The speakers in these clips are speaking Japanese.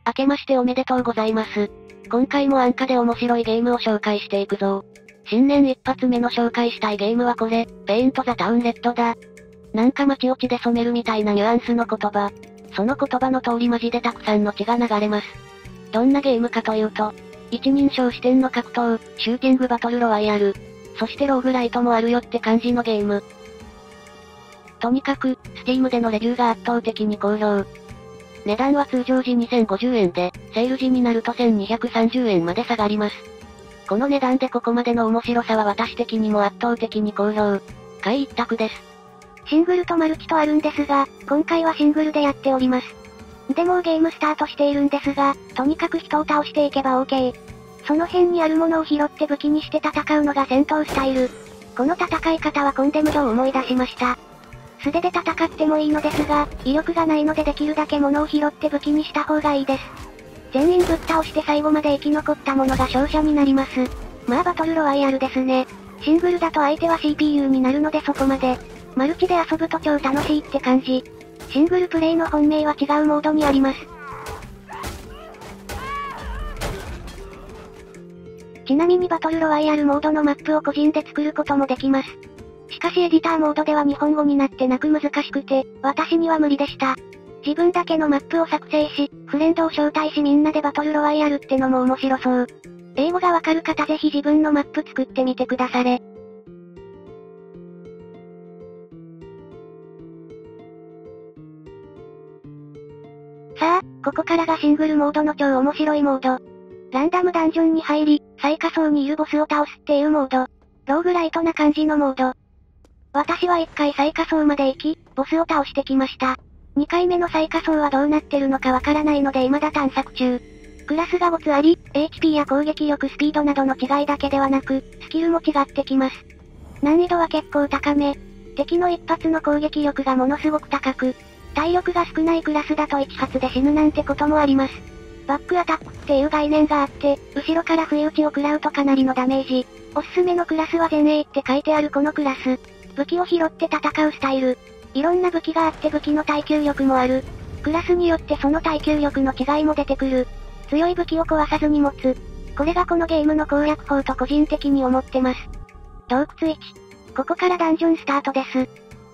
明けましておめでとうございます。今回も安価で面白いゲームを紹介していくぞ。新年一発目の紹介したいゲームはこれ、ペイントザタウンレッドだ。なんか街落ちで染めるみたいなニュアンスの言葉。その言葉の通りマジでたくさんの血が流れます。どんなゲームかというと、一人称視点の格闘、シューティングバトルロワイヤル。そしてローグライトもあるよって感じのゲーム。とにかく、Steam でのレビューが圧倒的に好評。値段は通常時2050円で、セール時になると1230円まで下がります。この値段でここまでの面白さは私的にも圧倒的に好評。買い一択です。 シングルとマルチとあるんですが、今回はシングルでやっております。でもうゲームスタートしているんですが、とにかく人を倒していけば OK。その辺にあるものを拾って武器にして戦うのが戦闘スタイル。この戦い方はコンデムドを思い出しました。素手で戦ってもいいのですが、威力がないのでできるだけ物を拾って武器にした方がいいです。全員ぶっ倒して最後まで生き残った者が勝者になります。まあバトルロワイヤルですね。シングルだと相手は CPU になるのでそこまで。マルチで遊ぶと超楽しいって感じ。シングルプレイの本命は違うモードにあります。ちなみにバトルロワイヤルモードのマップを個人で作ることもできます。しかしエディターモードでは日本語になってなく難しくて、私には無理でした。自分だけのマップを作成し、フレンドを招待しみんなでバトルロワイヤルってのも面白そう。英語がわかる方ぜひ自分のマップ作ってみてくだされ。さあ、ここからがシングルモードの超面白いモード。ランダムダンジョンに入り、最下層にいるボスを倒すっていうモード。ローグライトな感じのモード。私は1回最下層まで行き、ボスを倒してきました。2回目の最下層はどうなってるのかわからないので未だ探索中。クラスが5つあり、HP や攻撃力スピードなどの違いだけではなく、スキルも違ってきます。難易度は結構高め。敵の一発の攻撃力がものすごく高く、体力が少ないクラスだと1発で死ぬなんてこともあります。バックアタックっていう概念があって、後ろから不意打ちを食らうとかなりのダメージ。おすすめのクラスは前衛って書いてあるこのクラス。武器を拾って戦うスタイル。いろんな武器があって武器の耐久力もある。クラスによってその耐久力の違いも出てくる。強い武器を壊さずに持つ。これがこのゲームの攻略法と個人的に思ってます。洞窟1。ここからダンジョンスタートです。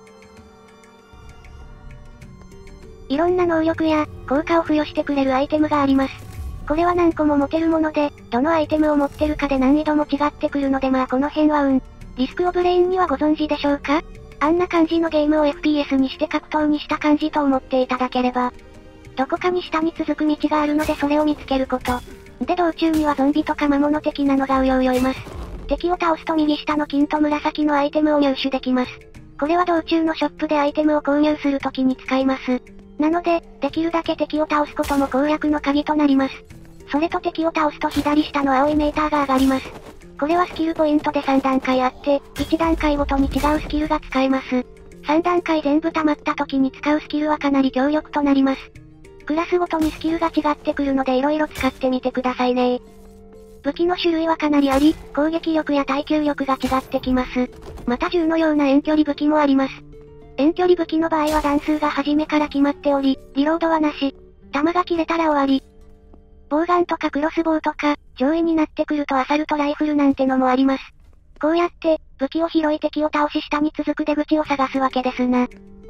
いろんな能力や効果を付与してくれるアイテムがあります。これは何個も持てるもので、どのアイテムを持ってるかで難易度も違ってくるのでまあこの辺はリスクオブレインにはご存知でしょうか？あんな感じのゲームを FPS にして格闘にした感じと思っていただければ。どこかに下に続く道があるのでそれを見つけること。で道中にはゾンビとか魔物的なのがうようよいます。敵を倒すと右下の金と紫のアイテムを入手できます。これは道中のショップでアイテムを購入するときに使います。なので、できるだけ敵を倒すことも攻略の鍵となります。それと敵を倒すと左下の青いメーターが上がります。これはスキルポイントで3段階あって、1段階ごとに違うスキルが使えます。3段階全部溜まった時に使うスキルはかなり強力となります。クラスごとにスキルが違ってくるので色々使ってみてくださいね。武器の種類はかなりあり、攻撃力や耐久力が違ってきます。また銃のような遠距離武器もあります。遠距離武器の場合は弾数が初めから決まっており、リロードはなし。弾が切れたら終わり。ボウガンとかクロスボウとか、上位になってくるとアサルトライフルなんてのもあります。こうやって、武器を拾い敵を倒し下に続く出口を探すわけですな。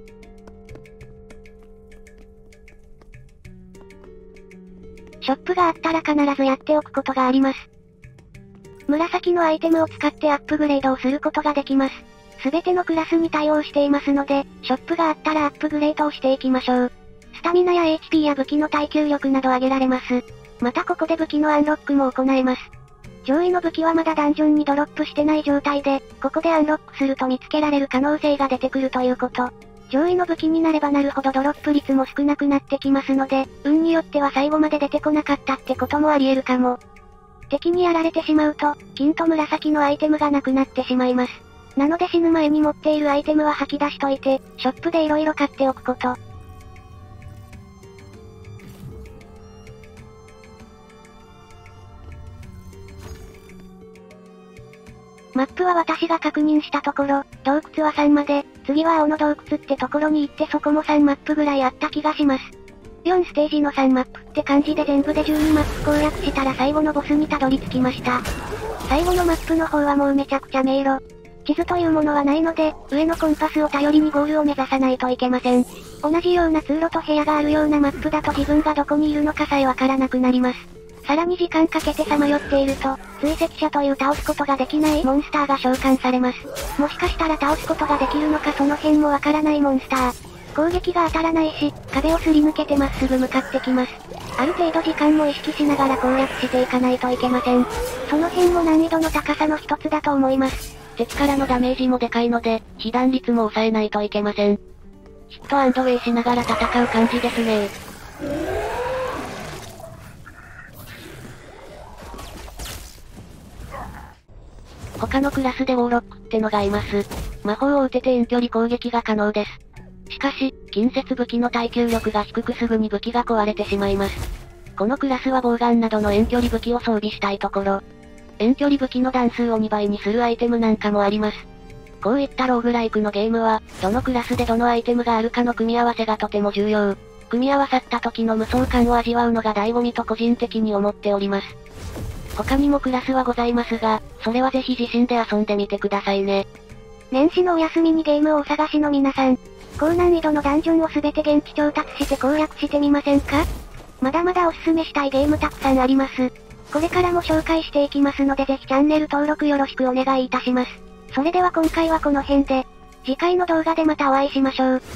ショップがあったら必ずやっておくことがあります。紫のアイテムを使ってアップグレードをすることができます。すべてのクラスに対応していますので、ショップがあったらアップグレードをしていきましょう。スタミナや HP や武器の耐久力など上げられます。またここで武器のアンロックも行えます。上位の武器はまだダンジョンにドロップしてない状態で、ここでアンロックすると見つけられる可能性が出てくるということ。上位の武器になればなるほどドロップ率も少なくなってきますので、運によっては最後まで出てこなかったってこともあり得るかも。敵にやられてしまうと、金と紫のアイテムがなくなってしまいます。なので死ぬ前に持っているアイテムは吐き出しといて、ショップで色々買っておくこと。マップは私が確認したところ、洞窟は3まで、次は青の洞窟ってところに行ってそこも3マップぐらいあった気がします。4ステージの3マップ。 って感じで全部で12マップ攻略したら最後のボスにたどり着きました。最後のマップの方はもうめちゃくちゃ迷路。地図というものはないので、上のコンパスを頼りにゴールを目指さないといけません。同じような通路と部屋があるようなマップだと自分がどこにいるのかさえわからなくなります。さらに時間かけてさまよっていると、追跡者という倒すことができないモンスターが召喚されます。もしかしたら倒すことができるのかその辺もわからないモンスター。攻撃が当たらないし、壁をすり抜けてまっすぐ向かってきます。ある程度時間も意識しながら攻略していかないといけません。その辺も難易度の高さの一つだと思います。 敵からのダメージもでかいので、被弾率も抑えないといけません。ヒット&ウェイしながら戦う感じですね。他のクラスでウォーロックってのがいます。魔法を打てて遠距離攻撃が可能です。しかし、近接武器の耐久力が低くすぐに武器が壊れてしまいます。このクラスはボウガンなどの遠距離武器を装備したいところ。遠距離武器の弾数を2倍にするアイテムなんかもあります。こういったローグライクのゲームは、どのクラスでどのアイテムがあるかの組み合わせがとても重要。組み合わさった時の無双感を味わうのが醍醐味と個人的に思っております。他にもクラスはございますが、それはぜひ自身で遊んでみてくださいね。 年始のお休みにゲームをお探しの皆さん、高難易度のダンジョンをすべて現地調達して攻略してみませんか？まだまだおすすめしたいゲームたくさんあります。これからも紹介していきますのでぜひチャンネル登録よろしくお願いいたします。それでは今回はこの辺で、次回の動画でまたお会いしましょう。